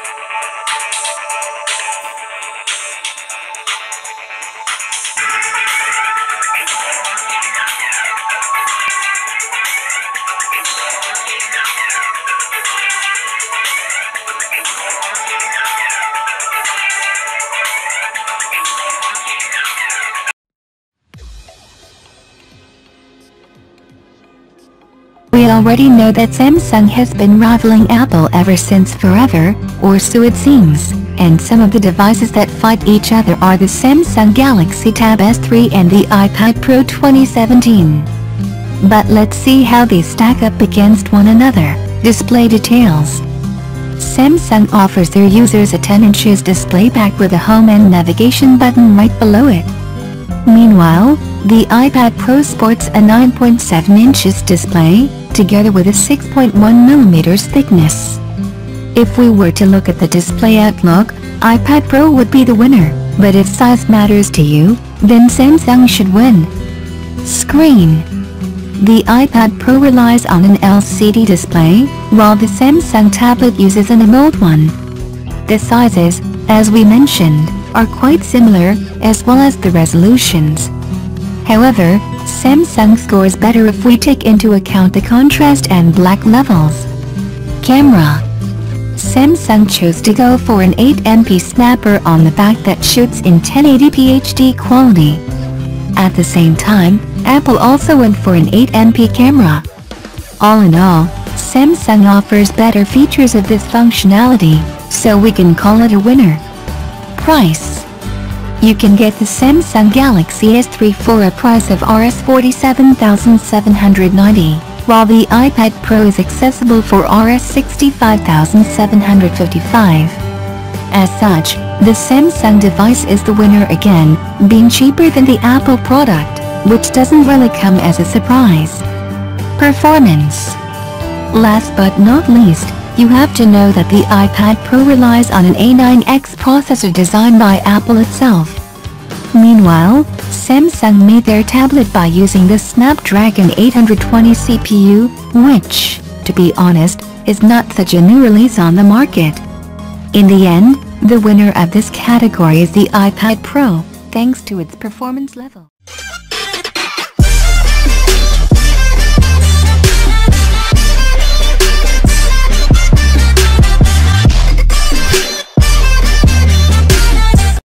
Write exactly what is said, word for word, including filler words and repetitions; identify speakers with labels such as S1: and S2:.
S1: We already know that Samsung has been rivaling Apple ever since forever, or so it seems, and some of the devices that fight each other are the Samsung Galaxy Tab S three and the iPad Pro twenty seventeen. But let's see how they stack up against one another. Display details. Samsung offers their users a ten inches display pack with a home and navigation button right below it. Meanwhile, the iPad Pro sports a nine point seven inches display, together with a six point one millimeters thickness. If we were to look at the display outlook, iPad Pro would be the winner, but if size matters to you, then Samsung should win. Screen. The iPad Pro relies on an L C D display, while the Samsung tablet uses an AMOLED one. The sizes, as we mentioned, are quite similar, as well as the resolutions. However, Samsung scores better if we take into account the contrast and black levels. Camera. Samsung chose to go for an eight megapixel snapper on the back that shoots in ten eighty p H D quality. At the same time, Apple also went for an eight megapixel camera. All in all, Samsung offers better features of this functionality, so we can call it a winner. Price. You can get the Samsung Galaxy S three for a price of forty-seven thousand seven hundred ninety dollars, while the iPad Pro is accessible for sixty-five thousand seven hundred fifty-five dollars. As such, the Samsung device is the winner again, being cheaper than the Apple product, which doesn't really come as a surprise. Performance. Last but not least, you have to know that the iPad Pro relies on an A nine X processor designed by Apple itself. Meanwhile, Samsung made their tablet by using the Snapdragon eight twenty C P U, which, to be honest, is not such a new release on the market. In the end, the winner of this category is the iPad Pro, thanks to its performance level.